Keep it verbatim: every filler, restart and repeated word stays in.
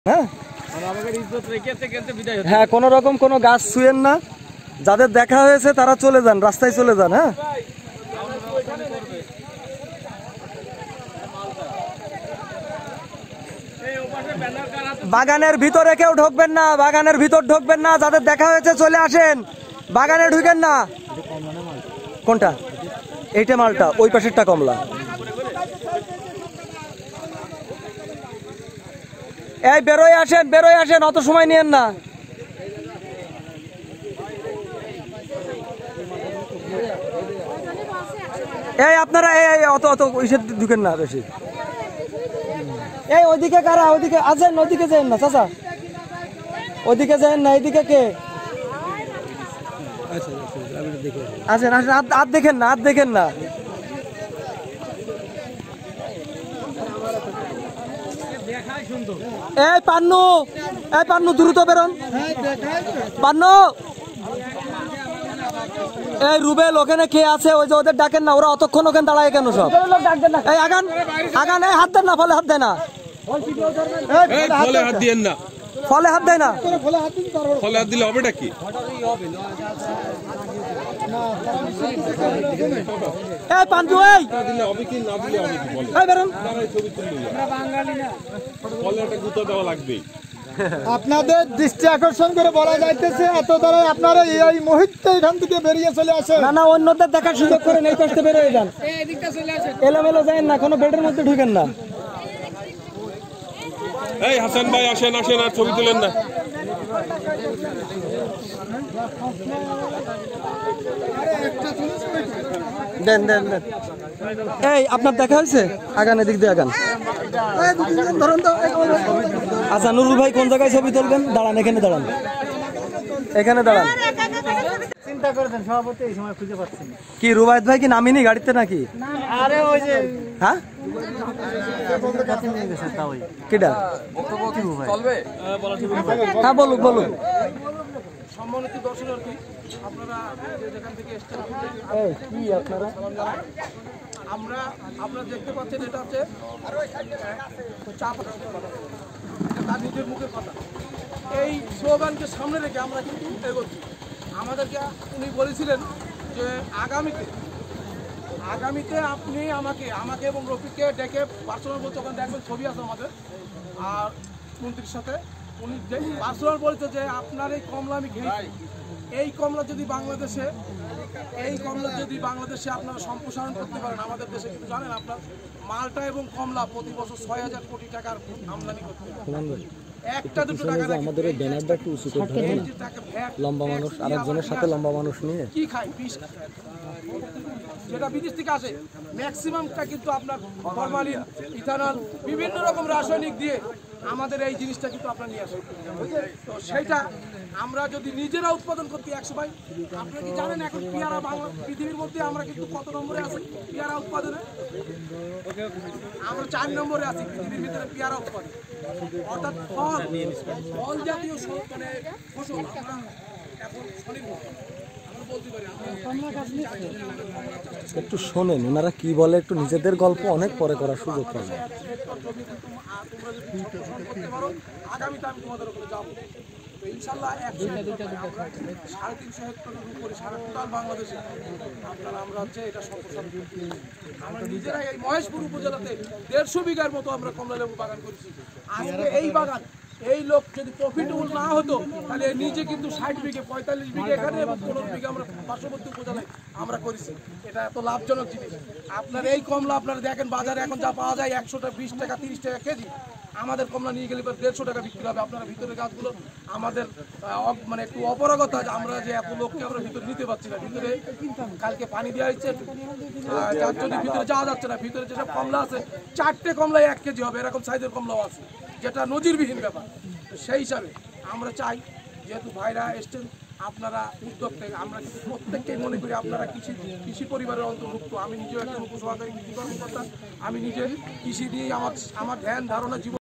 হ্যাঁ হ্যাঁ কোন রকম কোনো গাছ ছুঁয়েন না, যাদের দেখা হয়েছে তারা চলে যান, রাস্তায় চলে যান। হ্যাঁ বাগানের ভিতরে কেউ ঢুকবেন না, বাগানের ভিতর ঢুকবেন না, যাদের দেখা হয়েছে চলে আসেন, বাগানে ঢুকেন না। কোনটা? এইটা মালটা, ওই পাশেরটা কমলা। এই বেরোয় আসেন, বেরোয় আসেন, অত সময় নিয়েন না। এই আপনারা এই অত অত ওইসব ঢুকেন না বেশি। এই ওইদিকে কারা? ওইদিকে আছেন, ওইদিকে যান না চাচা, ওইদিকে যান না, এইদিকে কে আছেন? আসেন, হাত দেখেন না, হাত দেখেন না। এই পান্নু, এই পান্নু দ্রুত বেরোন। পান্নু, এই রুবেল ওখানে কে আছে? ওই যে ওদের ডাকেন না, ওরা অতক্ষণ ওখানে দাঁড়ায় কেন সব? এই আগান আগান, এই হাত দেন না, ফলে হাত দেয় না, ফলে হাত দিয়েন না, ফলে হাত দেয় না, ফলে হাত দিলে হবেটা কি? এই পান্নু, এই দিলে হবে কি না দিলে হবে কি? বলে এই বেরোন, ছবি তুললে আমরা বাঙালি না, ফলে একটা গুঁতো দেওয়া লাগবে। আপনাদের দৃষ্টি আকর্ষণ করে বলা যাইতেছে এত দ্বারা আপনারা এই মুহূর্তে এখান থেকে বেরিয়ে চলে আসেন। না না, অন্যদের দেখার সুযোগ করেন, এই কষ্টে বেরোয় যান, এলোমেলো যান না, কোনো বেডের মধ্যে ঢুকেন না। এই হাসান ভাই আসেন, আসেন, আর ছবি তুলেন না। দেন দেন দেন। এই আপনার দেখা হয়েছে? আগান, এদিক দিয়ে আগান। আচ্ছা নুরুল ভাই কোন জায়গায় ছবি তুলবেন? দাঁড়ান, এখানে দাঁড়ান, এখানে দাঁড়ান। চিন্তা করেছেন সভাপতি, এই সময় খুঁজে পাচ্ছেন কি রুবায়েত ভাই কি নামিনি গাড়িতে নাকি? আরে ওই যে হ্যাঁ কিটা? হ্যাঁ বলুক বলুক। সম্মানিত দর্শনার্থী, আপনারা যেখান থেকে এসেছেন, কি আপনারা আমরা আপনারা দেখতে পাচ্ছেন এটা হচ্ছে চা পাতা, তার নিজের মুখের কথা। এই স্লোগানকে সামনে রেখে আমরা কিন্তু এগোচ্ছি। আমাদেরকে উনি বলেছিলেন যে আগামীতে আগামীতে আপনি আমাকে আমাকে এবং রফিককে ডেকে পার্সোনাল বলতে, ওখানে দেখবেন ছবি আছে আমাদের আর মন্ত্রীর সাথে, উনি পার্সোনাল বলছে যে আপনার এই কমলা আমি খেয়েছি, এই কমলা যদি বাংলাদেশে এই কমলা যদি বাংলাদেশে আপনারা সম্প্রসারণ করতে পারেন, আমাদের দেশে কিন্তু জানেন আপনার মালটা এবং কমলা প্রতি বছর ছয় হাজার কোটি টাকার আমদানি করতে পারেন। একটা দুটো টাকা আমাদের ব্যানারটা একটু উঁচু করে ধরেন না, লম্বা মানুষ আরেকজনের সাথে লম্বা মানুষ নিয়ে কি খায়, বিষ যেটা বিদেশ থেকে আসে ম্যাক্সিমামটা কিন্তু আপনার ফরমালিন, ইথানল, বিভিন্ন রকম রাসায়নিক দিয়ে আমাদের এই জিনিসটা কিন্তু আপনার নিয়ে আসে। তো সেইটা আমরা যদি নিজেরা উৎপাদন করতে একশো ভাই, আপনারা কি জানেন এখন পেয়ারা বাংলা পৃথিবীর মধ্যে আমরা কিন্তু কত নম্বরে আছি পেয়ারা উৎপাদনে? আমরা চার নম্বরে আছি পৃথিবীর ভিতরে পেয়ারা উৎপাদন, অর্থাৎ ফল ফল জাতীয় মানে ফসল আমরা এখন স্বনির্ভর। একটু শোনেন ওনারা কি বলে, একটু নিজেদের গল্প অনেক পরে করার সুযোগ পাবে। আগামীতে আমি তোমাদের ওখানে যাবো ইনশাল্লাহ। সাড়ে তিনশো হেক্টরের উপরে সারা টোটাল বাংলাদেশে আপনারা আমরা হচ্ছে এটা সম্প্রসারণ করছি। আমরা নিজেরা এই মহেশপুর উপজেলাতে দেড়শো বিঘার মতো আমরা কমলা লেবু বাগান করেছি। আজকে এই বাগান এই লোক যদি প্রফিটেবল না হতো তাহলে নিজে কিন্তু ষাট বিঘে পঁয়তাল্লিশ বিঘে এখানে এবং পনেরো বিঘে আমরা পার্শ্ববর্তী উপজেলায় আমরা করেছি। এটা এত লাভজনক জিনিস। আপনার এই কমলা আপনারা দেখেন বাজারে এখন যা পাওয়া যায় একশোটা বিশ টাকা তিরিশ টাকা কেজি, আমাদের কমলা নিয়ে গেলে দেড়শো টাকা বিক্রি হবে। আপনারা ভিতরে গাছগুলো আমাদের মানে একটু অপরাগতা, আমরা যে এত লোককে আমরা ভিতরে নিতে পারছি না। ভিতরে কালকে পানি দেওয়া হচ্ছে, যার জন্য ভিতরে যাওয়া যাচ্ছে না। ভিতরে যেসব কমলা আছে চারটে কমলায় এক কেজি হবে, এরকম সাইজের কমলাও আছে, যেটা নজিরবিহীন ব্যাপার। সেই হিসাবে আমরা চাই, যেহেতু ভাইরা এসছেন আপনারা উদ্যোগ থেকে, আমরা কিন্তু প্রত্যেককেই মনে করি আপনারা কৃষি কৃষি পরিবারের অন্তর্ভুক্ত। আমি নিজেও একজন উপসহকারী কৃষি কর্মকর্তা, আমি নিজে কৃষি দিয়ে আমার আমার ধ্যান ধারণা জীবন